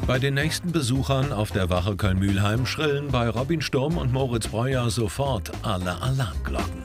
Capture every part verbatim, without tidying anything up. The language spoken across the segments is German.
Bei den nächsten Besuchern auf der Wache Köln-Mülheim schrillen bei Robin Sturm und Moritz Breuer sofort alle Alarmglocken.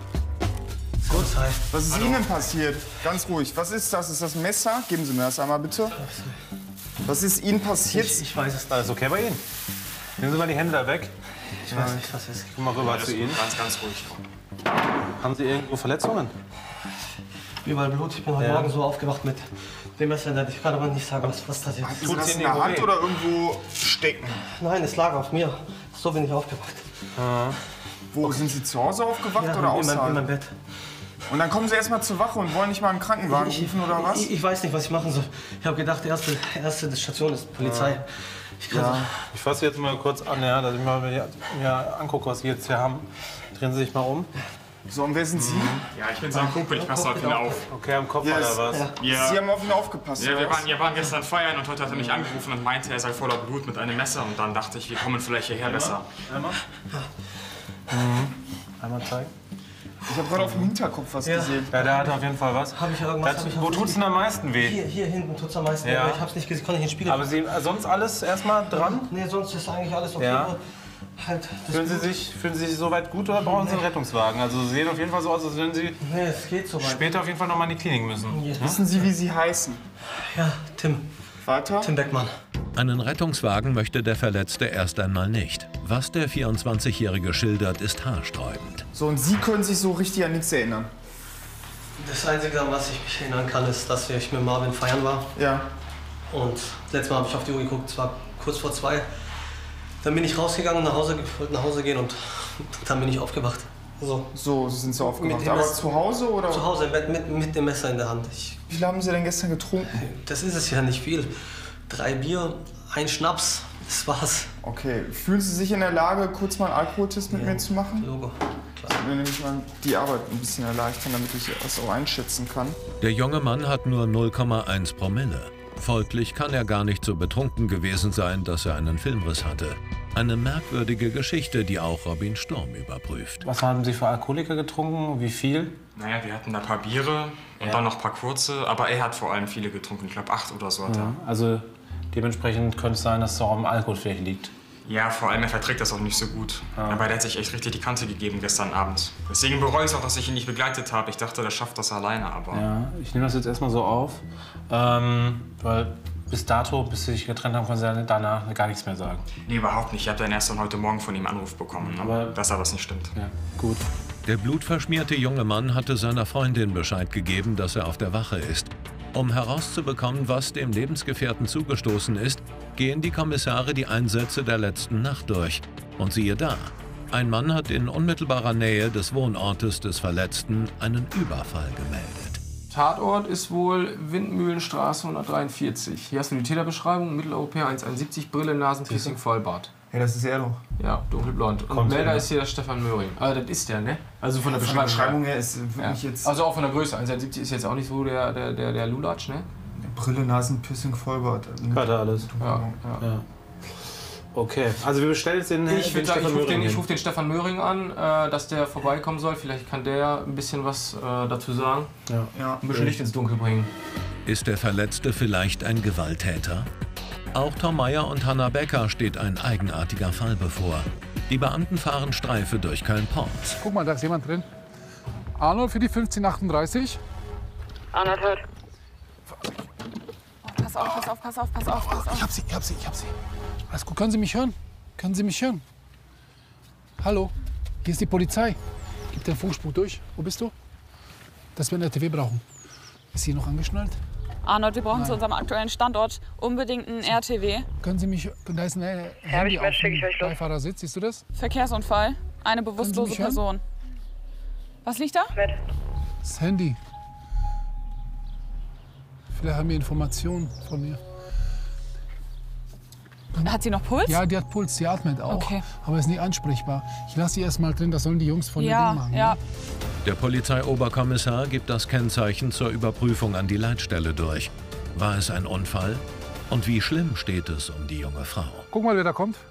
Was ist Ihnen passiert? Ganz ruhig. Was ist das? Ist das ein Messer? Geben Sie mir das einmal, bitte. Was ist Ihnen passiert? Ich, ich weiß es nicht. Alles okay bei Ihnen? Nehmen Sie mal die Hände da weg. Ich weiß nicht, was ist. Komm mal rüber zu Ihnen. Ganz, ganz ruhig. Haben Sie irgendwo Verletzungen? Überall Blut. Ich bin heute Ja. Morgen so aufgewacht mit dem Messer. Ich kann aber nicht sagen, was, was das Hatten ist. Sie das in der Hand oder irgendwo stecken? Nein, es lag auf mir. So bin ich aufgewacht. Ah. Wo, sind Sie zu Hause aufgewacht Ja, oder in, meinem, außerhalb? in meinem Bett. Und dann kommen Sie erst mal zur Wache und wollen nicht mal einen Krankenwagen Ich- rufen oder was? Ich, ich weiß nicht, was ich machen soll. Ich habe gedacht, erste, erste Station ist Polizei. Ja. Ich kann Ja. Ich fasse jetzt mal kurz an, ja, dass ich mal mir, mir angucke, was Sie jetzt hier haben. Drehen Sie sich mal um. So, und wer sind Sie? Ja, ich bin sein Kumpel, ich passe auf ihn auf. Okay, am Kopf Ja, oder es- was? Ja. Ja. Sie haben auf ihn aufgepasst, Ja, oder wir was? waren, wir waren gestern feiern und heute hat er mich angerufen und meinte, er sei voller Blut mit einem Messer. Und dann dachte ich, wir kommen vielleicht hierher besser. Einmal. Mhm. Einmal zeigen. Ich habe gerade auf dem Hinterkopf was Ja. gesehen. Ja, der hat auf jeden Fall was. Habe ich irgendwas? Das, hab ich wo tut's denn am meisten weh? Hier, hier hinten tut's am meisten. Ja. Aber ich hab's nicht gesehen, konnte ich nicht in den Spiegel. Aber Sie, sonst alles erstmal dran? Nee, sonst ist eigentlich alles okay. Ja. Nur Halt, das Fühlen Sie, Blut- sich, fühlen Sie sich soweit gut oder brauchen Sie einen Rettungswagen? Also Sie sehen auf jeden Fall so aus, als würden Sie Nee, es geht so weit. später auf jeden Fall noch mal in die Klinik müssen. Ja. Wissen Sie, wie Sie heißen? Ja, Tim. Weiter? Tim Beckmann. Einen Rettungswagen möchte der Verletzte erst einmal nicht. Was der vierundzwanzigjährige schildert, ist haarsträubend. So, und Sie können sich so richtig an nichts erinnern? Das Einzige, an was ich mich erinnern kann, ist, dass ich mit Marvin feiern war. Ja. Und letztes Mal habe ich auf die Uhr geguckt, es war kurz vor zwei. Dann bin ich rausgegangen, nach Hause, wollte nach Hause gehen und dann bin ich aufgewacht. So. So sind Sie aufgewacht. Mit dem Aber Messer- zu Hause oder? Zu Hause im Bett mit, mit dem Messer in der Hand. Ich, Wie viel haben Sie denn gestern getrunken? das ist es ja nicht viel. Drei Bier, ein Schnaps, das war's. Okay. Fühlen Sie sich in der Lage, kurz mal einen Alkoholtest mit Ja. mir zu machen? Logo. Das würde mir nämlich mal die Arbeit ein bisschen erleichtern, damit ich das auch einschätzen kann. Der junge Mann hat nur null Komma eins Promille. Folglich kann er gar nicht so betrunken gewesen sein, dass er einen Filmriss hatte. Eine merkwürdige Geschichte, die auch Robin Sturm überprüft. Was haben Sie für Alkoholiker getrunken? Wie viel? Naja, wir hatten da ein paar Biere und Ja. dann noch ein paar kurze. Aber er hat vor allem viele getrunken. Ich glaube, acht oder so hat er. Ja, also dementsprechend könnte es sein, dass es auch am Alkohol vielleicht liegt. Ja, vor allem er verträgt das auch nicht so gut. Aber der hat sich echt richtig die Kante gegeben gestern Abend. Deswegen bereue ich es auch, dass ich ihn nicht begleitet habe. Ich dachte, der schafft das alleine, aber... Ja, ich nehme das jetzt erstmal so auf, ähm, weil bis dato, bis sie sich getrennt haben, können sie ja danach gar nichts mehr sagen. Nee, überhaupt nicht. Ich habe dann erst dann heute Morgen von ihm einen Anruf bekommen, ne? Aber- dass da was nicht stimmt. Ja, gut. Der blutverschmierte junge Mann hatte seiner Freundin Bescheid gegeben, dass er auf der Wache ist. Um herauszubekommen, was dem Lebensgefährten zugestoßen ist, gehen die Kommissare die Einsätze der letzten Nacht durch. Und siehe da, ein Mann hat in unmittelbarer Nähe des Wohnortes des Verletzten einen Überfall gemeldet. Tatort ist wohl Windmühlenstraße hundertdreiundvierzig. Hier hast du die Täterbeschreibung, Mitteleuropäer eins Komma einundsiebzig, Brille, Nasenpiercing, Vollbart. Ja, das ist er doch. Ja, dunkelblond. Und Kommt Melder hin. ist hier der Stefan Möhring. Ah, das ist der, ne? Also von der Von der Beschreibung. Beschreibung her ist ja. wirklich jetzt Also auch von der Größe. eins Komma einundsiebzig ist jetzt auch nicht so der, der, der, der Lulatsch, ne? Brille, Nasen, Piercing, Vollbart. Hat er alles. Ja, ja. Ja. Okay, also wir bestellen jetzt den, Ich den würde sagen, ich Stefan rufe den, Möhring ich hin. ruf den Stefan Möhring an, äh, dass der vorbeikommen soll. Vielleicht kann der ein bisschen was äh, dazu sagen. Ja. Ja. Ein bisschen Licht ins Dunkel bringen. Ist der Verletzte vielleicht ein Gewalttäter? Auch Tom Meyer und Hanna Becker steht ein eigenartiger Fall bevor. Die Beamten fahren Streife durch Köln-Porz. Guck mal, da ist jemand drin. Arnold für die fünfzehn achtunddreißig. Arnold hört. Pass auf, pass auf, pass auf, pass auf, pass Ich auf. hab sie, ich hab sie, ich hab sie. Alles gut, können Sie mich hören? Können Sie mich hören? Hallo, hier ist die Polizei. Gib den Funkspruch durch. Wo bist du? Dass wir ein R T W brauchen. Ist sie noch angeschnallt? Arnold, wir brauchen Nein. zu unserem aktuellen Standort unbedingt einen R T W. Können Sie mich, da ist ein äh, Handy auf dem Beifahrersitz, siehst du das? Verkehrsunfall, eine bewusstlose mich hören? Person. Was liegt da? Das Handy. Vielleicht haben wir Informationen von ihr. Hat sie noch Puls? Ja, die hat Puls, sie atmet auch, Okay. aber ist nicht ansprechbar. Ich lasse sie erst mal drin, das sollen die Jungs von ihr Ja, Ding machen. ja. Ne? Der Polizeioberkommissar gibt das Kennzeichen zur Überprüfung an die Leitstelle durch. War es ein Unfall? Und wie schlimm steht es um die junge Frau? Guck mal, wer da kommt.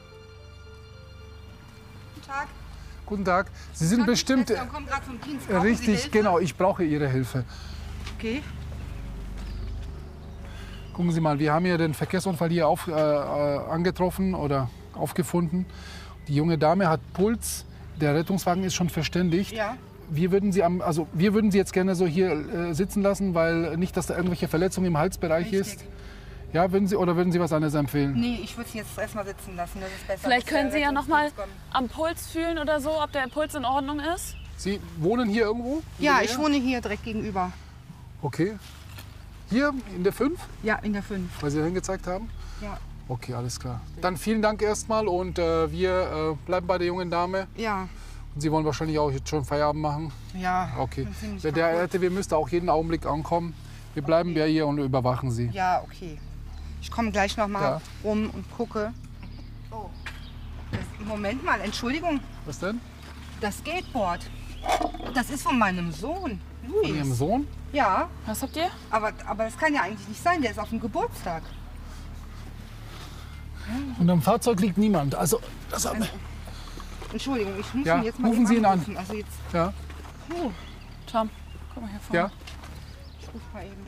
Guten Tag. Guten Tag. Sie sind bestimmt Ich komme gerade vom Dienst. äh, Brauchen Sie richtig, Hilfe? genau. Ich brauche Ihre Hilfe. Okay. Gucken Sie mal, wir haben hier den Verkehrsunfall hier auf, äh, angetroffen oder aufgefunden. Die junge Dame hat Puls, der Rettungswagen ist schon verständigt. Ja. Wir würden Sie, am, also wir würden Sie jetzt gerne so hier äh, sitzen lassen, weil nicht, dass da irgendwelche Verletzungen im Halsbereich Richtig. ist. Ja, würden Sie, oder würden Sie was anderes empfehlen? Nee, ich würde sie jetzt erstmal sitzen lassen. Das ist besser. Vielleicht bis der können Sie ja noch mal Rettungsdienst kommt. am Puls fühlen oder so, ob der Puls in Ordnung ist. Sie wohnen hier irgendwo? in Ja, der ich Nähe? wohne hier direkt gegenüber. Okay. Hier in der fünf, Ja, in der fünf. weil Sie hingezeigt haben? Ja. Okay, alles klar. Dann vielen Dank erstmal und äh, wir äh, bleiben bei der jungen Dame. Ja. Und Sie wollen wahrscheinlich auch jetzt schon Feierabend machen? Ja. Okay. bin ziemlich Der kaputt. R T W müsste auch jeden Augenblick ankommen. Wir bleiben ja hier und überwachen Sie. Ja, okay. Ich komme gleich noch mal Ja. rum und gucke. Oh. Das, Moment mal, Entschuldigung. Was denn? Das Skateboard. Das ist von meinem Sohn. Von Ihrem Luis. Sohn? Ja, Was habt ihr? aber, aber das kann ja eigentlich nicht sein. Der ist auf dem Geburtstag. Und am Fahrzeug liegt niemand. Also, das haben wir. Entschuldigung, ich muss Ja, ihn jetzt mal rufen eben Sie ihn an. anrufen. Also jetzt, Ja, oh, Tom, guck mal hier vorne. ja. ich ruf mal eben.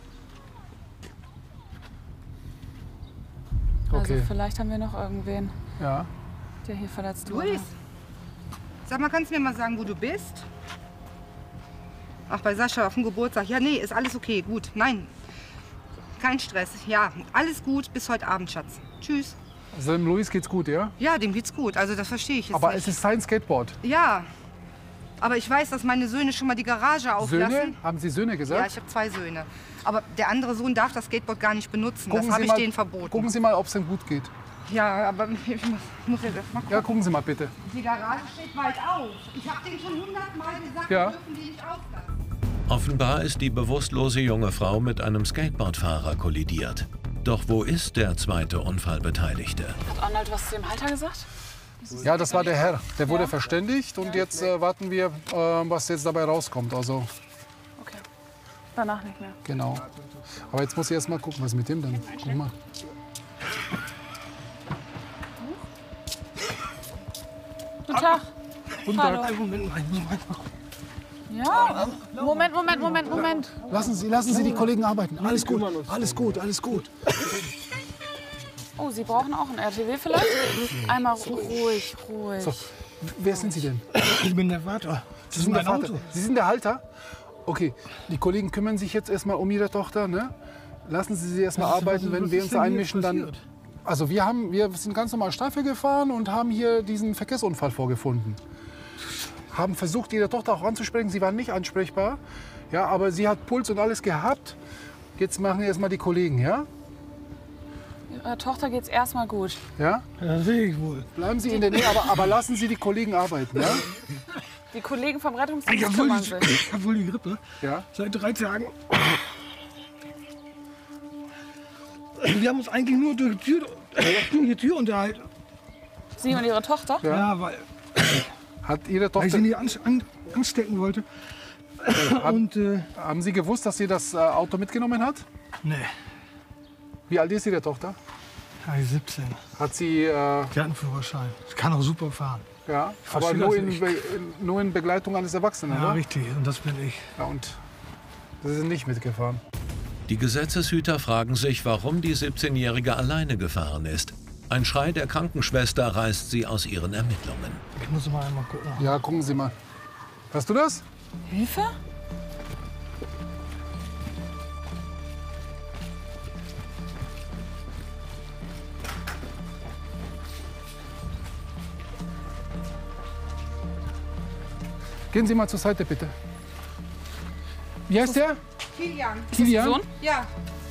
Also Okay. vielleicht haben wir noch irgendwen, Ja. der hier verletzt wurde. Luis, sag mal, kannst du mir mal sagen, wo du bist? Ach, bei Sascha auf dem Geburtstag. Ja, nee, ist alles okay, gut. Nein, kein Stress. Ja, alles gut bis heute Abend, Schatz. Tschüss. Also dem Luis geht's gut, ja? Ja, dem geht's gut. Also das verstehe ich jetzt Aber nicht. es ist sein Skateboard. Ja, aber ich weiß, dass meine Söhne schon mal die Garage auflassen. Söhne? Haben Sie Söhne Ja, gesagt? ich habe zwei Söhne. Aber der andere Sohn darf das Skateboard gar nicht benutzen. Gucken das habe Sie ich mal- denen verboten. Gucken Sie mal, ob es ihm gut geht. Ja, aber ich muss, muss jetzt erst mal gucken. Ja, gucken Sie mal bitte. Die Garage steht weit auf. Ich habe denen schon hundertmal gesagt, Ja. wir dürfen die nicht auflassen. Offenbar ist die bewusstlose junge Frau mit einem Skateboardfahrer kollidiert. Doch wo ist der zweite Unfallbeteiligte? Hat Arnold was zu dem Halter gesagt? Ja, das war der Herr. Der wurde verständigt und jetzt äh, warten wir, äh, was jetzt dabei rauskommt. Also, Okay. Danach nicht mehr. genau. Aber jetzt muss ich erst mal gucken, was mit dem denn? Guck mal. Guten Tag. Guten Hallo. Tag. Ja, Moment, Moment, Moment, Moment. Lassen Sie, lassen Sie die Kollegen arbeiten. Alles gut, alles gut, alles gut. Oh, Sie brauchen auch ein R T W vielleicht? Einmal ruhig, ruhig. So, wer sind Sie denn? Ich bin der Vater. Sie sind der Vater. Sie sind der Halter? Okay, die Kollegen kümmern sich jetzt erstmal um Ihre Tochter, ne? Lassen Sie sie erstmal arbeiten, wenn wir uns einmischen, dann. Also wir haben, wir sind ganz normal Streife gefahren und haben hier diesen Verkehrsunfall vorgefunden. Haben versucht, Ihre Tochter auch anzusprechen. Sie war nicht ansprechbar, ja, aber sie hat Puls und alles gehabt. Jetzt machen erstmal die Kollegen, ja? Ihrer Tochter geht's erstmal gut. Ja? Das sehe ich wohl. Bleiben Sie in der Nähe, aber, aber lassen Sie die Kollegen arbeiten, ja? Die Kollegen vom Ich Rettungsdienst habe wohl, kümmern die- sich. ich hab wohl die Grippe. Ja? Seit drei Tagen. Wir haben uns eigentlich nur durch die Tür, durch die Tür unterhalten. Sie und Ihre Tochter? Ja, weil, Hat Ihre weil ich Tochter, sie nicht an, an, anstecken wollte. Und, äh, haben Sie gewusst, dass sie das äh, Auto mitgenommen hat? nee, Wie alt ist Ihre Tochter? ja, ich siebzehn. Hat sie, äh, Die hat einen Führerschein. Ich kann auch super fahren. ja, Ich aber verstehe nur das in, nicht. Be in, nur in Begleitung eines Erwachsenen, Ja, oder? richtig. Und das bin ich. Ja, und Sie sind nicht mitgefahren. Die Gesetzeshüter fragen sich, warum die siebzehnjährige alleine gefahren ist. Ein Schrei der Krankenschwester reißt sie aus ihren Ermittlungen. Ich muss mal einmal gucken. Ja, gucken Sie mal. Hast du das? Hilfe? Gehen Sie mal zur Seite, bitte. Wie heißt der? Kilian. Kilian? Sohn? Ja,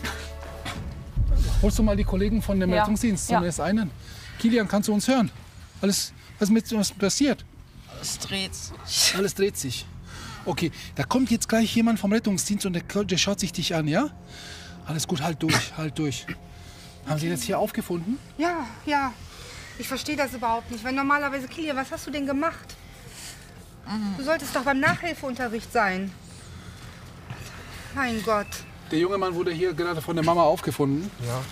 Holst du mal die Kollegen von dem Ja. Rettungsdienst, Ja. zumindest einen? Kilian, kannst du uns hören? Alles, was ist mit was passiert? Es dreht sich. Alles dreht sich. Okay, da kommt jetzt gleich jemand vom Rettungsdienst und der, der schaut sich dich an, ja? Alles gut, halt durch, halt durch. Haben Sie ihn jetzt hier aufgefunden? ja, ja. Ich verstehe das überhaupt nicht. Weil normalerweise, Kilian, was hast du denn gemacht? Du solltest doch beim Nachhilfeunterricht sein. Mein Gott. Der junge Mann wurde hier gerade von der Mama aufgefunden. Ja.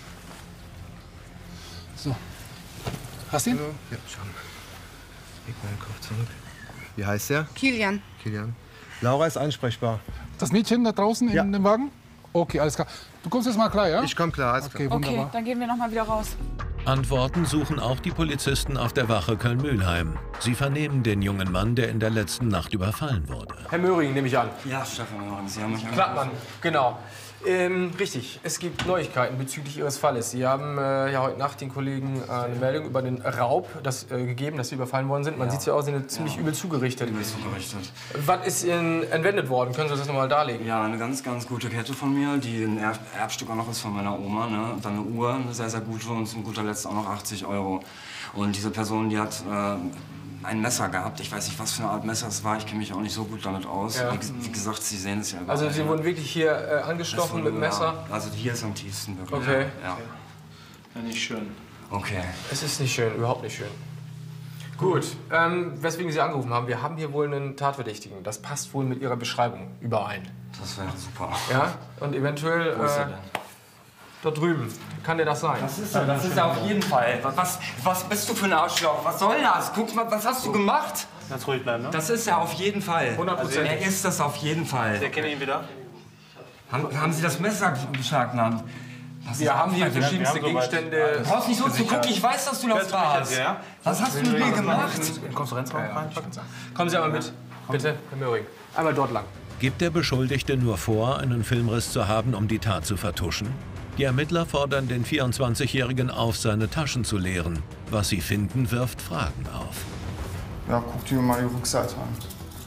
So. Hast du ihn? Ja, schon. Leg meinen Kopf zurück. Wie heißt der? Kilian. Kilian. Laura ist ansprechbar. Das Mädchen da draußen Ja. in dem Wagen? Okay, alles klar. Du kommst jetzt mal klar, ja? Ich komme klar, alles okay, klar. Wunderbar. Okay, dann gehen wir noch mal wieder raus. Antworten suchen auch die Polizisten auf der Wache Köln-Mühlheim. Sie vernehmen den jungen Mann, der in der letzten Nacht überfallen wurde. Herr Möhring, nehme ich an. Ja, Stefan Möhring, Sie haben mich angerufen. Klappmann, genau. Ähm, richtig, es gibt Neuigkeiten bezüglich Ihres Falles. Sie haben äh, ja heute Nacht den Kollegen äh, eine Meldung über den Raub das, äh, gegeben, dass Sie überfallen worden sind. Man ja. sieht ja aus, Sie sind ziemlich ja. übel zugerichtet. Übel zugerichtet. Was ist Ihnen entwendet worden? Können Sie das noch mal darlegen? Ja, eine ganz, ganz gute Kette von mir, die ein Erb Erbstück auch noch ist von meiner Oma. Ne? Und dann eine Uhr, eine sehr, sehr gute und zum guter Letzt auch noch achtzig Euro. Und diese Person, die hat äh, ein Messer gehabt. Ich weiß nicht, was für eine Art Messer es war. Ich kenne mich auch nicht so gut damit aus. Ja. Wie, wie gesagt, Sie sehen es ja überall. Also Sie wurden wirklich hier äh, angestochen mit dem Messer? Ja. Also hier ist am tiefsten wirklich. Okay. Ja. Ja, nicht schön. Okay. Es ist nicht schön, überhaupt nicht schön. Gut, ähm, weswegen Sie angerufen haben, wir haben hier wohl einen Tatverdächtigen. Das passt wohl mit Ihrer Beschreibung überein. Das wäre super. Ja, und eventuell... Wo ist er äh, denn? Dort drüben. Kann der das sein? Das ist er, das ist er auf jeden Fall. Was, was bist du für ein Arschloch? Was soll das? Guck mal, was hast du gemacht? Ganz ruhig bleiben, ne? Das ist er auf jeden Fall. hundert Prozent. Er ist das auf jeden Fall. Sie erkennen ihn wieder? Haben, haben Sie das Messer beschlagnahmt? Wir haben hier verschiedenste Gegenstände. Du brauchst nicht so zu gucken, ich weiß, dass du das warst. Was hast du mit mir gemacht? Im Konferenzraum rein. Kommen Sie einmal mit, bitte, Herr Möhring. Einmal dort lang. Gibt der Beschuldigte nur vor, einen Filmriss zu haben, um die Tat zu vertuschen? Die Ermittler fordern den vierundzwanzigjährigen auf, seine Taschen zu leeren. Was sie finden, wirft Fragen auf. Ja, guck dir mal die Rückseite an.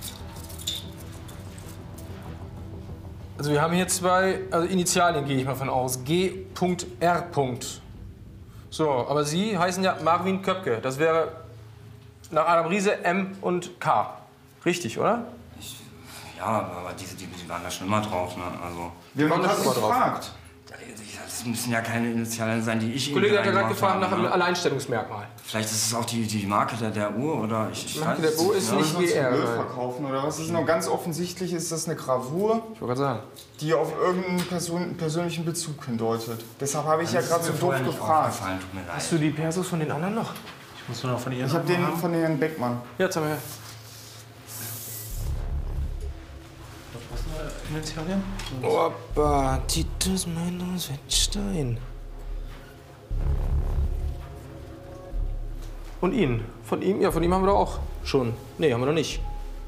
Also wir haben hier zwei, also Initialien gehe ich mal von aus. G R So, aber Sie heißen ja Marvin Köpke. Das wäre nach Adam Riese M und K. Richtig, oder? Ich, ja, aber diese, die, die waren da schon immer drauf, ne? Also, wir haben das gefragt. Das müssen ja keine Initialien sein, die ich Der Kollege hat ja gerade gefragt nach einem ne? Alleinstellungsmerkmal. Vielleicht ist es auch die, die Marke der, der Uhr oder ich, ich Die Marke weiß der Uhr ist Ja, nicht G R. G R. verkaufen oder was ist noch ganz offensichtlich, ist das eine Gravur, Ich wollte gerade sagen. die auf irgendeinen Person, persönlichen Bezug hindeutet. Deshalb habe ich ja gerade so doof gefragt. Tut mir leid. Hast du die Persos von den anderen noch? Ich muss nur noch von ihr. Ich habe den von den Herrn Beckmann. Ja, zeig mal her. Initialien? Opa, Titus Meinus Wettstein. Und ihn? Von ihm? Ja, von ihm haben wir doch auch schon. Nee, haben wir noch nicht.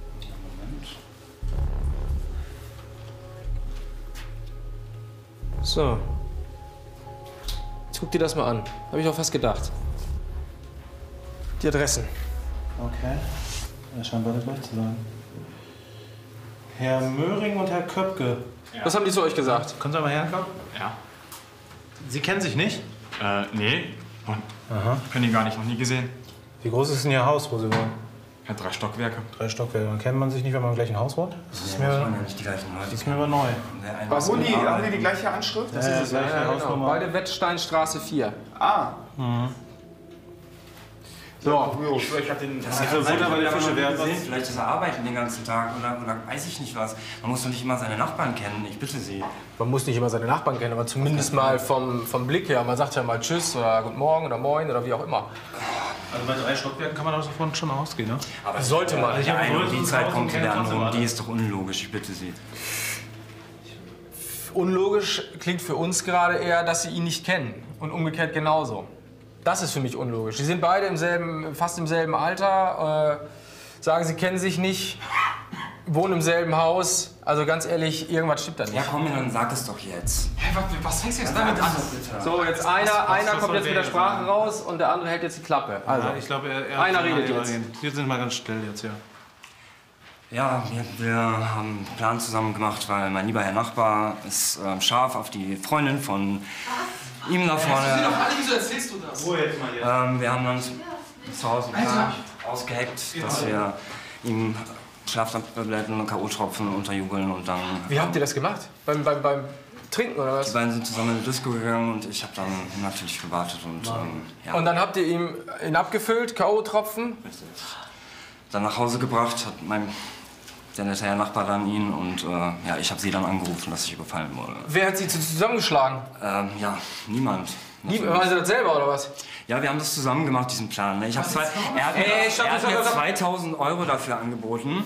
So. Jetzt guck dir das mal an. Habe ich auch fast gedacht. Die Adressen. Okay. Ja, scheint beide gleich zu sein. Herr Möhring und Herr Köpke. Ja. Was haben die zu euch gesagt? Können Sie mal herkommen? Ja. Sie kennen sich nicht? Äh, nee. Und Aha. ich kenne ihn gar nicht, noch nie gesehen. Wie groß ist denn Ihr Haus, wo Sie wohnen? Er hat drei Stockwerke. Drei Stockwerke. Dann kennt man sich nicht, wenn man im gleichen Haus wohnt? Das ist, Nee, mir, muss man ja nicht die gleichen Leute. das ist mir aber neu. Was, haben die, haben die die gleiche Anschrift? Das ist das gleiche Ja, genau. Hausnummer. Beide Wettsteinstraße vier. Ah. Mhm. So. Ich hab den. Das ist Butter bei der Fische wert. Vielleicht ist er arbeiten den ganzen Tag oder, oder weiß ich nicht was. Man muss doch nicht immer seine Nachbarn kennen, ich bitte Sie. Man muss nicht immer seine Nachbarn kennen, aber zumindest mal vom, vom Blick her. Man sagt ja mal Tschüss oder Guten Morgen oder Moin oder wie auch immer. Also bei drei Stockwerken kann man davon schon ausgehen, ne? Aber sollte man. Die eine um die Zeit kommt der andere um, die ist doch unlogisch, ich bitte Sie. Unlogisch klingt für uns gerade eher, dass sie ihn nicht kennen. Und umgekehrt genauso. Das ist für mich unlogisch. Sie sind beide im selben, fast im selben Alter, äh, sagen, sie kennen sich nicht, wohnen im selben Haus. Also ganz ehrlich, irgendwas stimmt da nicht. Ja komm, dann sag es doch jetzt. Hä, was, was fängst du jetzt damit an? So, jetzt einer, einer kommt jetzt mit der Sprache raus und der andere hält jetzt die Klappe. Also, Ja, ich glaube, er, er einer redet jetzt. Wir sind mal ganz still jetzt, ja. Ja, wir, wir haben einen Plan zusammen gemacht, weil mein lieber Herr Nachbar ist ähm, scharf auf die Freundin von ihm da vorne. Sie doch alle, wieso erzählst du das? Ruhe jetzt mal hier. Ähm, wir haben dann zu Hause einen Plan ausgeheckt, dass wir ihm Schlaftabletten und K O-Tropfen unterjubeln und dann... Wie habt ihr das gemacht? Beim, beim, beim Trinken oder was? Die beiden sind zusammen in die Disco gegangen und ich habe dann natürlich gewartet und... Ähm, ja. Und dann habt ihr ihm ihn abgefüllt, K O-Tropfen? Dann nach Hause gebracht, hat mein... Der nette Herr Nachbar dann ihn und äh, ja, ich habe sie dann angerufen, dass ich überfallen wurde. Wer hat sie zusammengeschlagen? Ähm, ja, niemand. Nie, waren Sie das selber oder was? Ja, wir haben das zusammen gemacht, diesen Plan. Ne? Ich hab zwei, er hat mir, Ey, stopp, er hat stopp, mir stopp. zweitausend Euro dafür angeboten.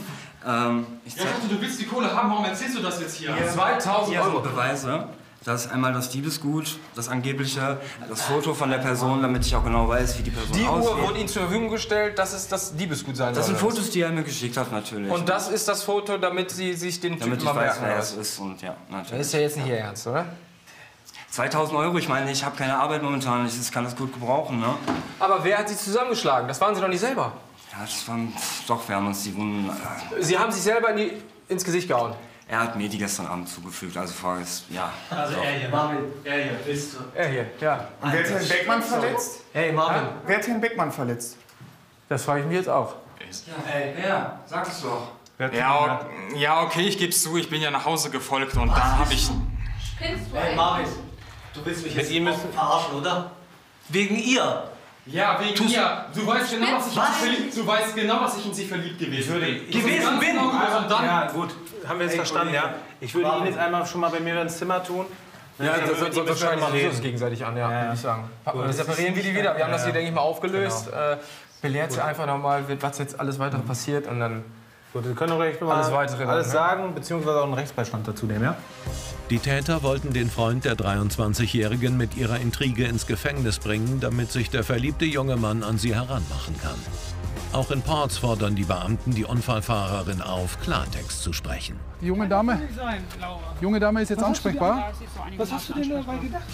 Ähm, ich Ja, du willst die Kohle haben, warum erzählst du das jetzt hier? Hier, zweitausend hier Euro. sind Beweise. Das ist einmal das Diebesgut, das angebliche, das Foto von der Person, damit ich auch genau weiß, wie die Person Die aussieht. Uhr wurde Ihnen zur Verfügung gestellt, das ist das Diebesgut sein Das soll. sind Fotos, die er mir geschickt hat, natürlich. Und das ist das Foto, damit Sie sich den damit Typen ich mal weiß, merken. wer oder es was? ist und ja, natürlich. Das ist ja jetzt nicht Ihr Ernst, oder? zweitausend Euro, ich meine, ich habe keine Arbeit momentan, ich kann das gut gebrauchen, ne? Aber wer hat Sie zusammengeschlagen? Das waren Sie doch nicht selber. Ja, das waren, doch, wir haben uns die Wunden... Äh, Sie haben sich selber in die, ins Gesicht gehauen? Er hat mir die gestern Abend zugefügt, also vorgestern, ja. Also doch. er hier, Marvin, er hier, willst du? Er hier, ja. Und wer hat Herrn Beckmann verletzt? Hey Marvin. Wer hat Herrn Beckmann verletzt? Das frage ich mich jetzt auch. Ja, ey, wer? Sag es doch. Ja, o- ja, okay, ich geb's zu, ich bin ja nach Hause gefolgt und dann habe ich... Hey Marvin, du willst mich Mit jetzt ihm auch verarschen, oder? Wegen ihr. Ja, wegen Tust- mir. Du weißt genau, was ich in Was? sie verliebt. Du weißt genau, was ich in sie verliebt gewesen bin. Gewesen bin. bin. Und dann, Ja, gut, haben wir jetzt verstanden, ja. Ich würde ihn jetzt einmal schon mal bei mir ins Zimmer tun. Ja, Dann das, würden das, wir das schneiden mal wir reden. uns gegenseitig an, ja, Ja, würde ich sagen. gut. Wir separieren wir die wieder. Wir haben das Ja, hier, denke ich mal, aufgelöst. genau. Äh, belehrt sie einfach nochmal, was jetzt alles weitere passiert und dann Gut, wir können auch gleich noch mal alles weitere dann, alles ne? sagen, beziehungsweise auch einen Rechtsbeistand dazu nehmen, ja? Die Täter wollten den Freund der dreiundzwanzigjährigen mit ihrer Intrige ins Gefängnis bringen, damit sich der verliebte junge Mann an sie heranmachen kann. Auch in Porz fordern die Beamten die Unfallfahrerin auf, Klartext zu sprechen. Die junge Dame, junge Dame ist jetzt Was hast du ansprechbar. Was hast du denn dabei gedacht?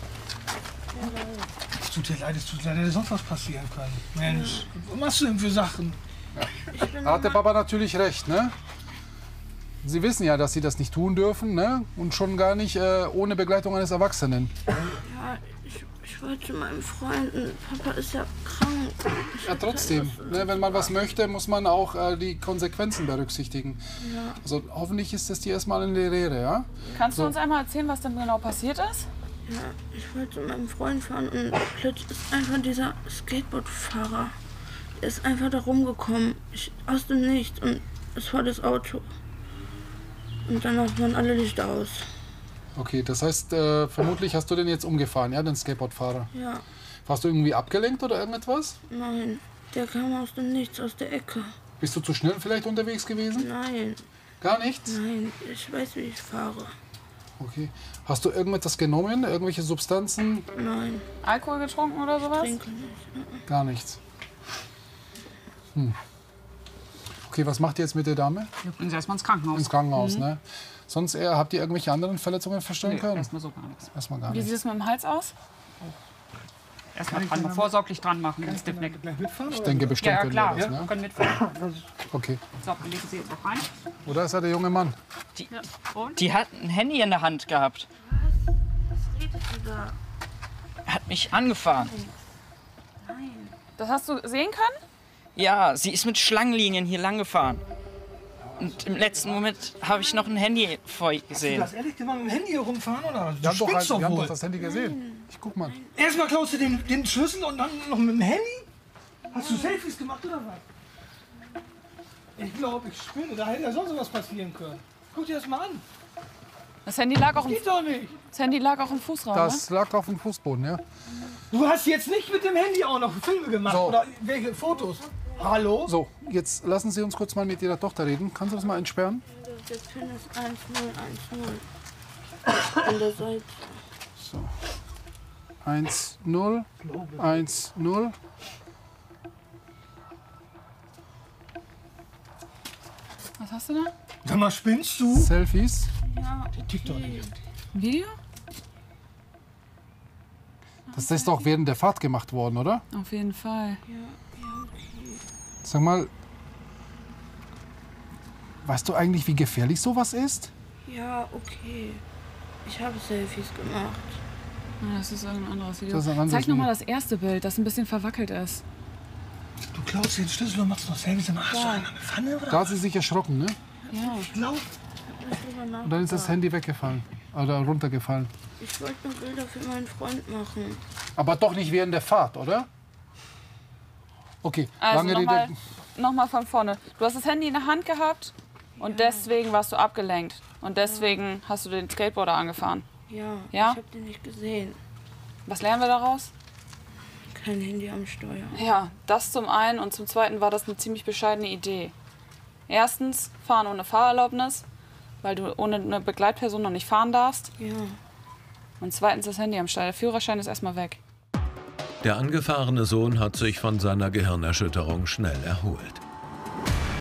Es tut dir leid, es tut dir leid, hätte sonst was passieren können. Mensch, was machst du denn für Sachen? Da hat der Papa natürlich recht, ne? Sie wissen ja, dass Sie das nicht tun dürfen, ne? Und schon gar nicht äh, ohne Begleitung eines Erwachsenen. Ja, ich, ich wollte zu meinem Freund. und Papa ist ja krank. Ich Ja, trotzdem. Ne, wenn man was möchte, muss man auch äh, die Konsequenzen berücksichtigen. Ja. Also hoffentlich ist das dir erstmal in der Rede, ja? Kannst du So. uns einmal erzählen, was denn genau passiert ist? Ja, ich wollte zu meinem Freund fahren und plötzlich ist einfach dieser Skateboardfahrer. Der ist einfach da rumgekommen. Ich, aus dem Nichts. Und es war das Auto. Und danach waren alle Lichter aus. Okay, das heißt, äh, vermutlich hast du den jetzt umgefahren, ja, den Skateboardfahrer. Ja, Warst du irgendwie abgelenkt oder irgendetwas? nein. Der kam aus dem Nichts, aus der Ecke. Bist du zu schnell vielleicht unterwegs gewesen? Nein, Gar nichts? nein. Ich weiß, wie ich fahre. Okay. Hast du irgendetwas genommen? Irgendwelche Substanzen? Nein. Alkohol getrunken oder sowas? Ich trinke nicht. Gar nichts. Hm. Okay, was macht ihr jetzt mit der Dame? Wir bringen sie erstmal ins Krankenhaus. Ins Krankenhaus, Mhm. ne? Sonst eher, habt ihr irgendwelche anderen Verletzungen feststellen Nee, können? erstmal so gar nichts. Erstmal gar Wie sieht nichts. es mit dem Hals aus? Erstmal dran, mal vorsorglich dran machen. Kann Ich denke bestimmt Ja, ja könnt klar. ihr das, Wir ne? können mitfahren. Okay. So, wir legen sie jetzt auch rein. Oder ist er der junge Mann? Die, die hat ein Handy in der Hand gehabt. Was redest du da? Er hat mich angefahren. Das hast du sehen können? Ja, sie ist mit Schlangenlinien hier lang gefahren. Und im letzten Moment habe ich noch ein Handy vor ihr Hast du gesehen. das ehrlich gemacht, mit dem Handy hier rumfahren oder? Du Wir haben, doch, spinnst wir doch haben wohl. doch das Handy gesehen. Ich guck mal. Erstmal klaust du den, den Schlüssel und dann noch mit dem Handy? Hast du Selfies gemacht oder was? Ich glaube, ich spinne. Da hätte ja sonst was passieren können. Guck dir das mal an. Das Handy lag auch im, Geht doch nicht. das Handy lag auch im Fußraum, Das lag auf dem Fußboden, ja. Du hast jetzt nicht mit dem Handy auch noch Filme gemacht So. oder welche Fotos? Hallo? So, jetzt lassen Sie uns kurz mal mit Ihrer Tochter reden. Kannst du das mal entsperren? Der Pin ist eins null eins null. An der Seite. So. eins null eins null. Was hast du da? Sag mal, spinnst du? Selfies. Ja, TikTok. okay. Ein Video? Das ist doch während der Fahrt gemacht worden, oder? Auf jeden Fall. Ja, ja, okay. Sag mal, weißt du eigentlich, wie gefährlich sowas ist? Ja, okay. Ich habe Selfies gemacht. Ah, das ist irgendein anderes Video. Das ist ein anderes Zeig noch mal Video. das erste Bild, das ein bisschen verwackelt ist. Du klaust den Schlüssel und machst noch Selfies im Arsch. Ja. Eine Pfanne oder? Da hat sie sich erschrocken, ne? Ja. Ich glaub. Und dann ist das Handy weggefallen. Oder runtergefallen. Ich wollte nur Bilder für meinen Freund machen. Aber doch nicht während der Fahrt, oder? Okay, Also lange nochmal Rede. noch mal von vorne. Du hast das Handy in der Hand gehabt und deswegen warst du abgelenkt. Und deswegen hast du den Skateboarder angefahren. Ja, Ja? ich habe den nicht gesehen. Was lernen wir daraus? Kein Handy am Steuer. Ja, das zum einen und zum zweiten war das eine ziemlich bescheidene Idee. Erstens, fahren ohne Fahrerlaubnis, weil du ohne eine Begleitperson noch nicht fahren darfst. Ja. Und zweitens das Handy am Steuer. Der Führerschein ist erstmal weg. Der angefahrene Sohn hat sich von seiner Gehirnerschütterung schnell erholt.